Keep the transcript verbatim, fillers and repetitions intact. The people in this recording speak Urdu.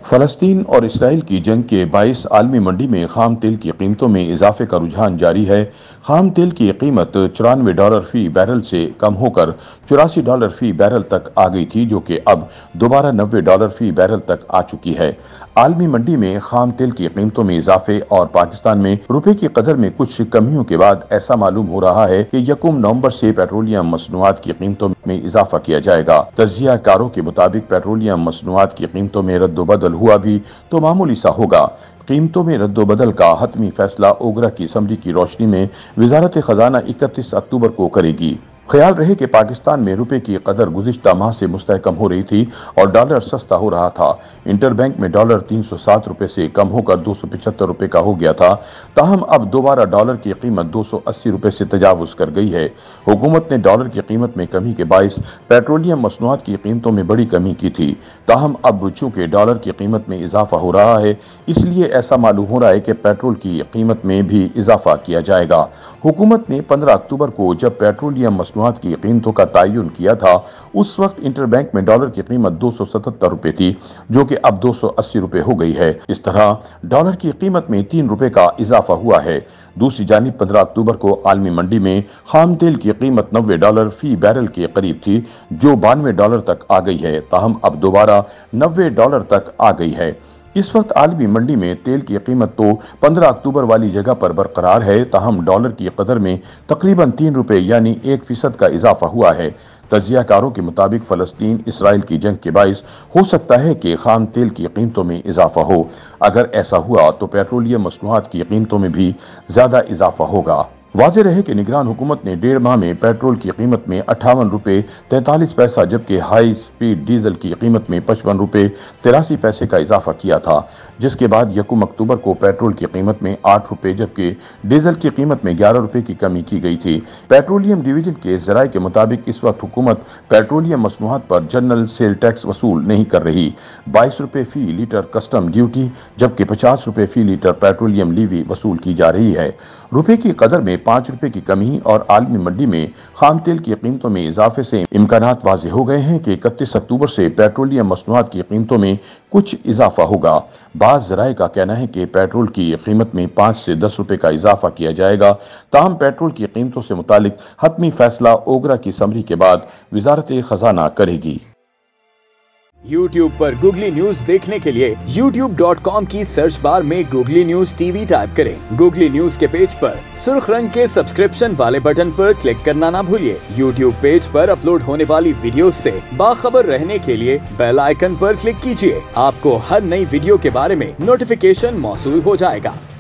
فلسطین اور اسرائیل کی جنگ کے باعث عالمی منڈی میں خام تیل کی قیمتوں میں اضافے کا رجحان جاری ہے۔ خام تیل کی قیمت چورانوے ڈالر فی بیرل سے کم ہو کر چوراسی ڈالر فی بیرل تک آ گئی تھی، جو کہ اب دوبارہ نوے ڈالر فی بیرل تک آ چکی ہے۔ عالمی منڈی میں خام تیل کی قیمتوں میں اضافے اور پاکستان میں روپے کی قدر میں کچھ کمیوں کے بعد ایسا معلوم ہو رہا ہے کہ یکم نومبر سے پیٹرولیم مصنوعات کی قیمتوں میں اضافہ کیا جائے گا۔ تجزیہ کاروں کے مطابق پیٹرولیم مصنوعات کی قیمتوں میں رد و بدل ہوا بھی تو معمولی سا ہوگا۔ قیمتوں میں رد و بدل کا حتمی فیصلہ اوگرا کی اسمبلی کی روشنی میں وزارت خزانہ اکتیس اکتوبر کو کرے گی۔ خیال رہے کہ پاکستان میں روپے کی قدر گزشتہ ماہ سے مستحکم ہو رہی تھی اور ڈالر سستا ہو رہا تھا۔ انٹر بینک میں ڈالر تین سو سات روپے سے کم ہو کر دو سو پچہتر روپے کا ہو گیا تھا، تاہم اب دوبارہ ڈالر کی قیمت دو سو اسی روپے سے تجاوز کر گئی ہے۔ حکومت نے ڈالر کی قیمت میں کمی کے باعث پیٹرولیم مصنوعات کی قیمتوں میں بڑی کمی کی تھی، تاہم اب چونکہ ڈالر کی قیمت میں اضافہ ہو رہا ہے، اس لیے ایسا معلوم ہو رہا ہے کہ پیٹرول کی قیمت میں بھی اضافہ کیا جائے گا۔ حکومت نے پندرہ اکتوبر کو جب پیٹرولیم مصنوعات کی قیمتوں کا تعین کیا تھا، اس وقت انٹر بینک میں ڈالر کی قیمت دو سو ستتر روپے تھی، جو کہ اب دو سو اسی روپے ہو گئی ہے۔ اس طرح ڈالر کی قیمت میں تین روپے کا اضافہ ہوا ہے۔ دوسری جانب پندرہ اکتوبر کو عالمی منڈی میں خام تیل کی قیمت نوے ڈالر فی بیرل کے قریب تھی، جو بانوے ڈالر تک آ گئی ہے، تاہم اب دوبارہ نوے ڈالر تک آ گئی ہے۔ اس وقت عالمی منڈی میں تیل کی قیمت تو پندرہ اکتوبر والی جگہ پر برقرار ہے، تاہم ڈالر کی قدر میں تقریباً تین روپے یعنی ایک فیصد کا اضافہ ہوا ہے۔ تجزیہ کاروں کے مطابق فلسطین اسرائیل کی جنگ کے باعث ہو سکتا ہے کہ خام تیل کی قیمتوں میں اضافہ ہو۔ اگر ایسا ہوا تو پیٹرولیم مصنوعات کی قیمتوں میں بھی زیادہ اضافہ ہوگا۔ واضح رہے کہ نگران حکومت نے ڈیڑھ ماہ میں پیٹرول کی قیمت میں اٹھاون روپے تینتالیس پیسہ جبکہ ہائی سپیڈ ڈیزل کی قیمت میں پچپن روپے تراسی پیسے کا اضافہ کیا تھا، جس کے بعد یکم اکتوبر کو پیٹرول کی قیمت میں آٹھ روپے جبکہ ڈیزل کی قیمت میں گیارہ روپے کی کمی کی گئی تھی۔ پیٹرولیم ڈویژن کے ذرائع کے مطابق اس وقت حکومت پیٹرولیم مصنوعات پر جنرل سیل ٹیکس وصول نہیں کر رہی، بائیس روپے فی لیٹر کسٹم ڈیوٹی جبکہ پچاس روپے فی لیٹر پیٹرولیم لیوی وصول کی جا رہی ہے۔ روپے کی قدر میں پانچ روپے کی کمی اور عالمی منڈی میں خام تیل کی قیمتوں میں اضافے سے امکانات واضح ہو گئے ہیں کہ اکتیس اکتوبر سے پیٹرولیم مصنوعات کی قیمتوں میں کچھ اضافہ ہوگا۔ بعض ذرائع کا کہنا ہے کہ پیٹرول کی قیمت میں پانچ سے دس روپے کا اضافہ کیا جائے گا، تاہم پیٹرول کی قیمتوں سے متعلق حتمی فیصلہ اوگرا کی اسمبلی کے بعد وزارت خزانہ کرے گی۔ یوٹیوب پر گوگلی نیوز دیکھنے کے لیے یوٹیوب ڈاٹ کام کی سرچ بار میں گوگلی نیوز ٹی وی ٹائپ کریں۔ گوگلی نیوز کے پیج پر سرخ رنگ کے سبسکرپشن والے بٹن پر کلک کرنا نہ بھولیے۔ یوٹیوب پیج پر اپلوڈ ہونے والی ویڈیوز سے باخبر رہنے کے لیے بیل آئیکن پر کلک کیجیے۔ آپ کو ہر نئی ویڈیو کے بارے میں نوٹیفیکیشن موصول ہو جائے گا۔